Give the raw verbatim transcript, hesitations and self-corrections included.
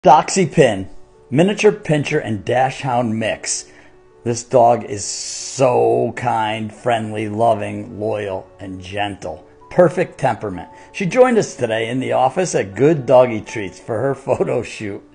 Doxy Pin, miniature pincher and dachshund mix. This dog is so kind, friendly, loving, loyal, and gentle. Perfect temperament. She joined us today in the office at Good Doggy Treats for her photo shoot.